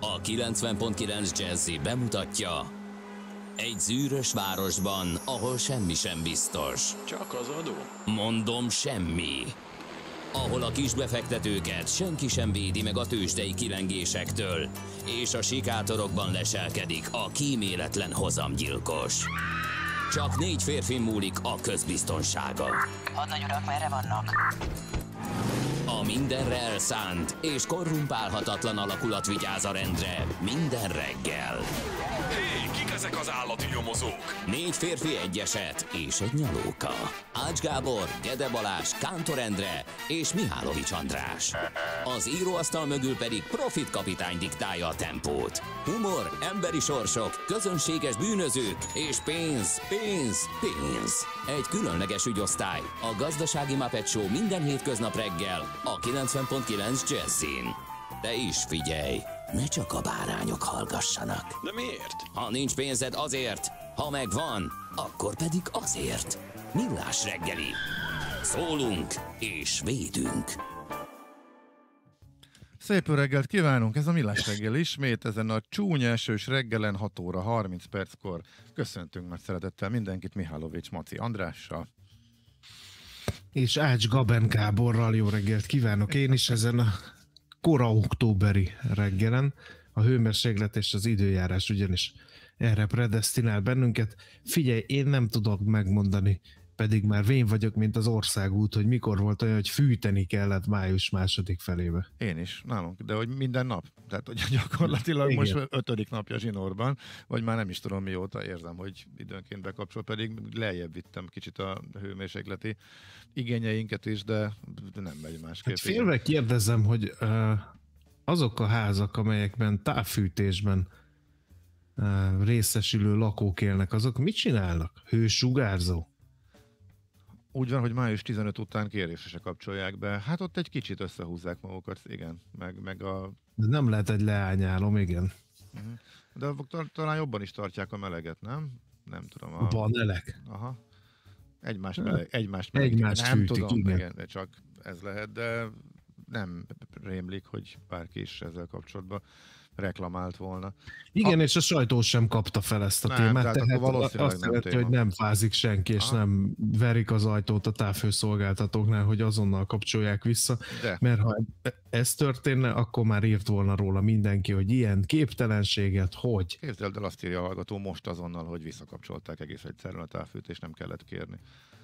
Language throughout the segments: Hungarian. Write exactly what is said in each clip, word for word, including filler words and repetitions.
A kilencven pont kilenc Jazzy bemutatja: egy zűrös városban, ahol semmi sem biztos. Csak az adó? Mondom, semmi. Ahol a kisbefektetőket senki sem védi meg a tőzsdei kilengésektől, és a sikátorokban leselkedik a kíméletlen hozamgyilkos. Csak négy férfi múlik a közbiztonsága. Hadnagy urak, merre vannak? A mindenre elszánt és korrumpálhatatlan alakulat vigyáz a rendre minden reggel. Hé, kik ezek az állati nyomozók? Négy férfi, egy eset és egy nyalóka. Ács Gábor, Gede Balázs, Kántor Endre és Mihálovics András. Az íróasztal mögül pedig Profit kapitány diktálja a tempót. Humor, emberi sorsok, közönséges bűnözők és pénz, pénz, pénz. Egy különleges ügyosztály, a Gazdasági Muppet Show minden hétköznap reggel a kilencven pont kilenc Jazzin. De is figyelj, ne csak a bárányok hallgassanak. De miért? Ha nincs pénzed, azért, ha megvan, akkor pedig azért. Millás reggeli. Szólunk és védünk. Szép jó reggelt kívánunk, ez a Millás reggel ismét, ezen a csúnya esős reggelen hat óra harminc perckor. Köszöntünk nagy szeretettel mindenkit Mihálovics Maci Andrással. És Ács Gaben Gáborral jó reggelt kívánok én is ezen a kora októberi reggelen. A hőmérséklet és az időjárás ugyanis erre predesztinál bennünket. Figyelj, én nem tudok megmondani, pedig már vén vagyok, mint az országút, hogy mikor volt olyan, hogy fűteni kellett május második felébe. Én is, nálunk, de hogy minden nap. Tehát, hogy gyakorlatilag igen. Most ötödik napja zsinórban, vagy már nem is tudom mióta érzem, hogy időnként bekapcsol, pedig lejjebb vittem kicsit a hőmérsékleti igényeinket is, de nem megy másképp. Hát félve kérdezem, hogy uh, azok a házak, amelyekben távfűtésben uh, részesülő lakók élnek, azok mit csinálnak? Hősugárzó? Úgy van, hogy május tizenöt után kérésre se kapcsolják be. Hát ott egy kicsit összehúzzák magukat, igen. Meg, meg a... De nem lehet egy leányálom, igen. Uh-huh. De talán jobban is tartják a meleget, nem? Nem tudom. A panelek. Aha. Egymást meleg, egymást meleg. Egymást nem fűtik, tudom, igen. igen. De csak ez lehet, de nem rémlik, hogy bárki is ezzel kapcsolatban reklamált volna. Igen, ha... és a sajtó sem kapta fel ezt a nem, témát, tehát, tehát valószínűleg azt nem jelenti, téma. hogy nem fázik senki, és Aha. nem verik az ajtót a távhőszolgáltatóknál, hogy azonnal kapcsolják vissza, De. mert ha ez történne, akkor már írt volna róla mindenki, hogy ilyen képtelenséget, hogy. Képzeld el, azt írja a hallgató most azonnal, hogy visszakapcsolták egész egyszerűen a távfűtést, nem kellett kérni.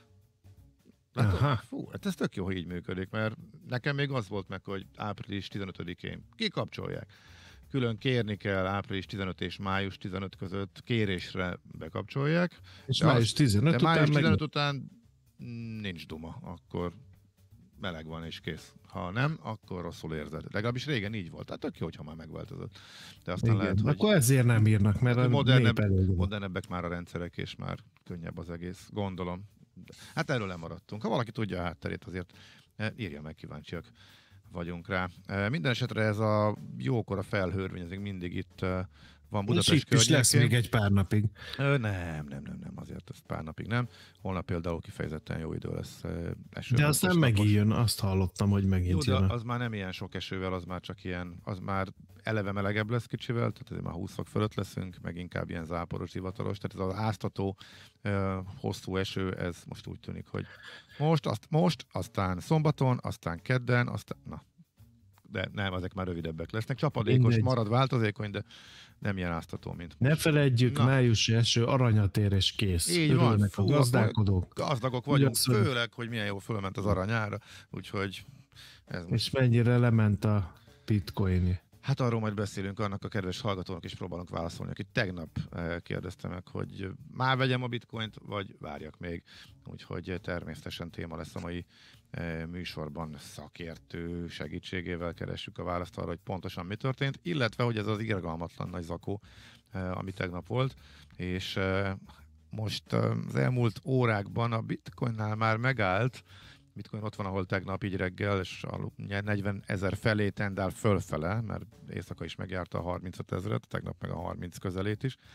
Hát, Aha. Fú, hát ez tök jó, hogy így működik, mert nekem még az volt meg, hogy április tizenötödikén kikapcsolják. Külön kérni kell április tizenöt és május tizenöt között kérésre bekapcsolják. És de május az, tizenöt de után május meg... tizenöt után nincs duma, akkor meleg van és kész. Ha nem, akkor rosszul érzed. Legalábbis régen így volt. Tehát tök jó, hogyha már megváltozott. De aztán Igen, lehet, hogy... akkor ezért nem írnak, mert a modernebb, nép elég. modernebbek már a rendszerek, és már könnyebb az egész, gondolom. Hát erről lemaradtunk. Ha valaki tudja a hátterét, azért írja meg, kíváncsiak vagyunk rá. Minden esetre ez a jókora felhőrvény, ez még mindig itt van Budapest és itt is lesz környékén. még egy pár napig. Nem, nem, nem, nem, azért ez pár napig nem. Holnap például kifejezetten jó idő lesz. Eső, de az nem megint jön, azt hallottam, hogy megint jó, jön. de az már nem ilyen sok esővel, az már csak ilyen, az már eleve melegebb lesz kicsivel, tehát azért már húsz fok fölött leszünk, meg inkább ilyen záporos, hivatalos, tehát ez az áztató, hosszú eső, ez most úgy tűnik, hogy most, azt, most, aztán szombaton, aztán kedden, aztán, na, de nem, ezek már rövidebbek lesznek. Csapadékos, Mindegy. marad változékony, de nem ilyen áztató, mint most. Ne feledjük, Na. májusi eső, aranyat ér és kész. Így Örülnek van, a fú, gazdálkodók. Gazdagok vagyunk, Ugyan, főleg, hogy milyen jó fölment az aranyára, úgyhogy ez most... És mennyire lement a bitcoin. Hát arról majd beszélünk, annak a kedves hallgatónak is próbálunk válaszolni, aki tegnap kérdezte meg, hogy már vegyem a bitcoint, vagy várjak még. Úgyhogy természetesen téma lesz a mai műsorban, szakértő segítségével keressük a választ arra, hogy pontosan mi történt, illetve, hogy ez az irgalmatlan nagy zakó, ami tegnap volt, és most az elmúlt órákban a bitcoinnál már megállt, Bitcoin ott van, ahol tegnap így reggel, és negyven ezer felé tendál fölfele, mert éjszaka is megjárta a harmincöt ezeret, tegnap meg a harminc közelét is.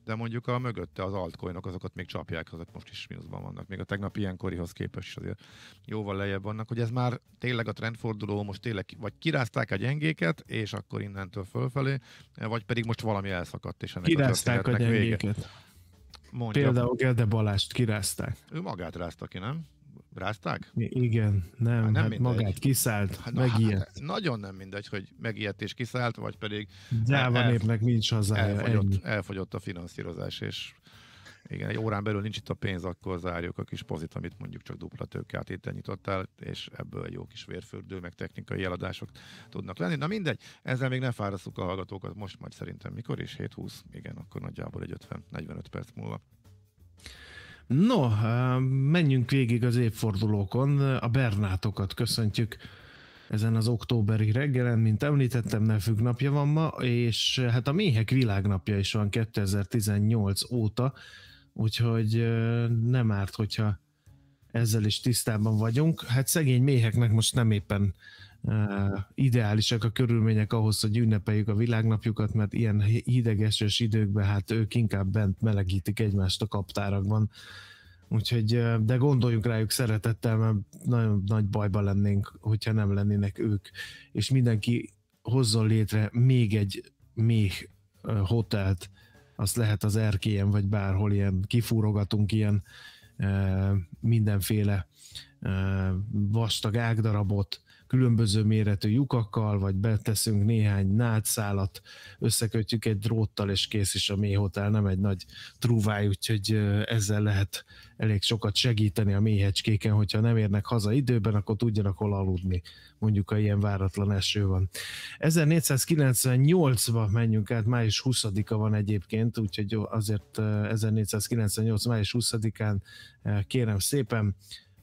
de mondjuk a mögötte az altcoinok, azokat még csapják, azok most is mínuszban vannak. Még a tegnap ilyenkorihoz képest is azért jóval lejjebb vannak, hogy ez már tényleg a trendforduló, most tényleg vagy kirázták a gyengéket, és akkor innentől fölfelé, vagy pedig most valami elszakadt, és ennek Kirázták a a vége. gyengéket. Mondja, Például Gede Balást kirázták. ő magát rázta ki, nem? Rázták? I- igen, nem, Hát nem hát mindegy. magát kiszállt, Hát, megijedt. hát, nagyon nem mindegy, hogy megijedt és kiszállt, vagy pedig Gyáva el- népnek nincs hazája, elfogyott, ennyi. elfogyott a finanszírozás, és igen, egy órán belül nincs itt a pénz, akkor zárjuk a kis pozit, amit mondjuk csak dupla tőkeátétel nyitottál, és ebből egy jó kis vérfürdő, meg technikai eladások tudnak lenni. Na mindegy, ezzel még ne fárasztuk a hallgatókat, most majd szerintem mikor is? hét húsz? Igen, akkor nagyjából egy ötven-negyvenöt perc múlva. No, menjünk végig az évfordulókon. A Bernátokat köszöntjük ezen az októberi reggelen, mint említettem, Nevük napja van ma, és hát a méhek világnapja is van kétezer-tizennyolc óta, úgyhogy nem árt, hogyha ezzel is tisztában vagyunk. Hát szegény méheknek most nem éppen uh, ideálisak a körülmények ahhoz, hogy ünnepeljük a világnapjukat, mert ilyen hidegesős időkben hát ők inkább bent melegítik egymást a kaptárakban. Úgyhogy, de gondoljunk rájuk szeretettel, mert nagyon nagy bajban lennénk, hogyha nem lennének ők, és mindenki hozzon létre még egy méh hotelt, azt lehet az erkélyen, vagy bárhol ilyen, kifúrogatunk ilyen mindenféle vastag ágdarabot, különböző méretű lyukakkal, vagy beteszünk néhány nádszálat, összekötjük egy dróttal, és kész is a méhhotel, nem egy nagy trúváj, úgyhogy ezzel lehet elég sokat segíteni a méhecskéken, hogyha nem érnek haza időben, akkor tudjanak hol aludni, mondjuk, ha ilyen váratlan eső van. ezernégyszázkilencvennyolcba menjünk át, május huszadika van egyébként, úgyhogy azért ezernégyszázkilencvennyolc május huszadikán kérem szépen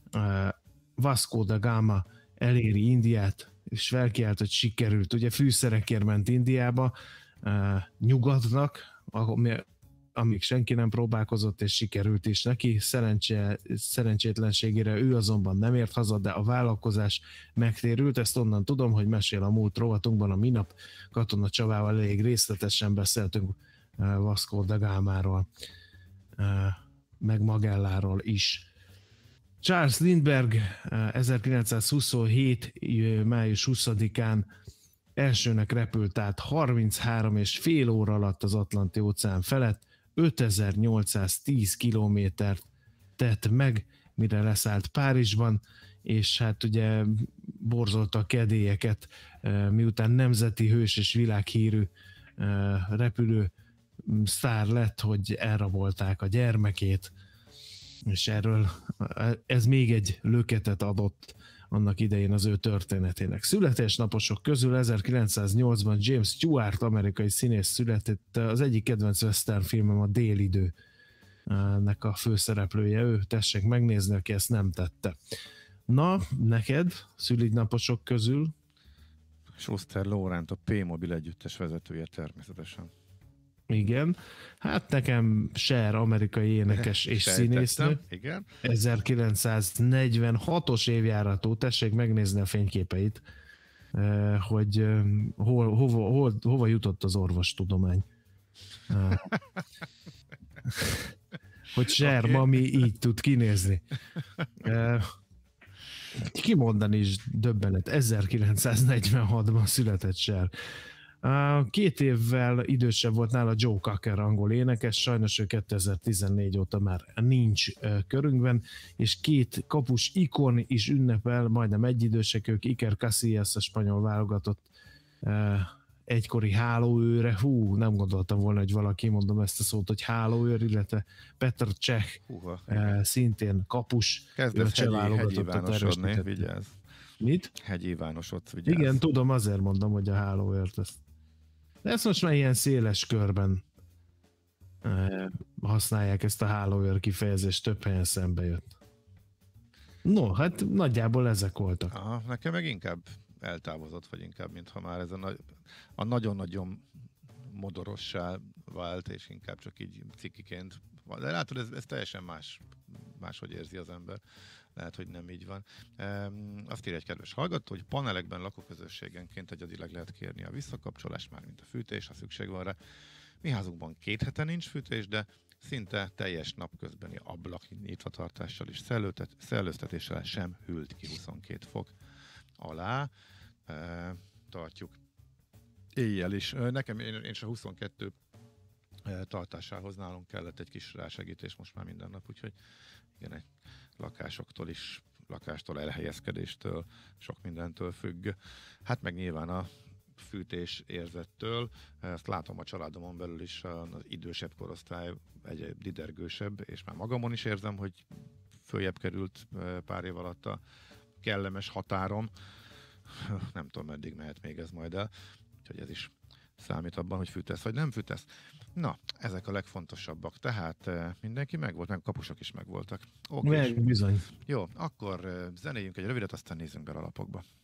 Vasco da Gama eléri Indiát, és felkiált, hogy sikerült. Ugye fűszerekért ment Indiába, uh, nyugatnak, amíg senki nem próbálkozott, és sikerült is neki. Szerencse, szerencsétlenségére ő azonban nem ért haza, de a vállalkozás megtérült. Ezt onnan tudom, hogy mesél a múlt rovatunkban a minap. Katona Csavával elég részletesen beszéltünk uh, Vasco da Gamáról, uh, meg Magelláról is. Charles Lindbergh ezerkilencszázhuszonhét május huszadikán elsőnek repült át harminchárom és fél óra alatt az Atlanti óceán felett, ötezer-nyolcszáztíz kilométert tett meg, mire leszállt Párizsban, és hát ugye borzolta a kedélyeket, miután nemzeti hős és világhírű repülő sztár lett, hogy elrabolták a gyermekét, és erről ez még egy löketet adott annak idején az ő történetének. Születésnaposok közül ezerkilencszáznyolcban James Stewart, amerikai színész született, az egyik kedvenc western filmem a Délidő nek a főszereplője, ő, tessék megnézni, aki ezt nem tette. Na, neked szülinaposok közül? Schuster Lóránt, a P-Mobil együttes vezetője természetesen. Igen, hát nekem Cher, amerikai énekes és színésznő. Igen. ezerkilencszáznegyvenhatos évjáratú, tessék megnézni a fényképeit, hogy hol, hova, hol, hova jutott az orvostudomány. Hogy Cher okay. Mami így tud kinézni. Kimondani is döbbenet. ezerkilencszáznegyvenhatban született Cher. Két évvel idősebb volt nála Joe Cocker, angol énekes, sajnos ő kétezer-tizennégy óta már nincs körünkben, és két kapus ikon is ünnepel, majdnem egyidősek ők, Iker Casillas, a spanyol válogatott egykori hálóőre, hú, nem gondoltam volna, hogy valaki, mondom ezt a szót, hogy hálóőr, illetve Petr Cech, Húha. szintén kapus, kezdett hegyi, hegyi Ivánosodni, vigyázz. Mit? Hegyi Ivánosod, vigyázz. Igen, tudom, azért mondom, hogy a hálóőrt ezt. De ezt most már ilyen széles körben eh, használják, ezt a hálóőr kifejezést, több helyen szembe jött. No, hát nagyjából ezek voltak. Aha, nekem meg inkább eltávozott, vagy inkább, mintha már ez a, nagy, a nagyon-nagyon modorossá vált, és inkább csak így cikiként. De látod, ez, ez teljesen más, máshogy érzi az ember. Lehet, hogy nem így van. Um, azt írja egy kedves hallgató, hogy panelekben lakóközösségenként egyedileg lehet kérni a visszakapcsolást, már mint a fűtés, ha szükség van rá. Mi házunkban két hete nincs fűtés, de szinte teljes napközbeni ablak nyitvatartással és szellőtet, szellőztetéssel sem hűlt ki huszonkét fok alá. E, tartjuk éjjel is. Nekem én, én is a huszonkettő tartásához nálunk kellett egy kis rásegítés most már minden nap, úgyhogy igen, egy lakásoktól is, lakástól, elhelyezkedéstől, sok mindentől függ. Hát meg nyilván a fűtés érzettől, ezt látom a családomon belül is, az idősebb korosztály egy didergősebb, és már magamon is érzem, hogy följebb került pár év alatt a kellemes határom. Nem tudom, meddig mehet még ez majd el, úgyhogy ez is számít abban, hogy fűtesz vagy nem fűtesz. Na, ezek a legfontosabbak. Tehát mindenki megvolt, meg a kapusok is megvoltak. Okay. Meg bizony. Jó, akkor zenéljünk egy rövidet, aztán nézzünk be a lapokba.